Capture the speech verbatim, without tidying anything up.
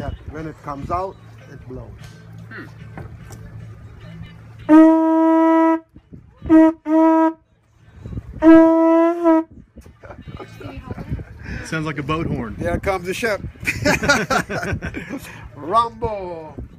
that when it comes out, it blows. Hmm. Sounds like a boat horn. Here comes the ship. Rumble.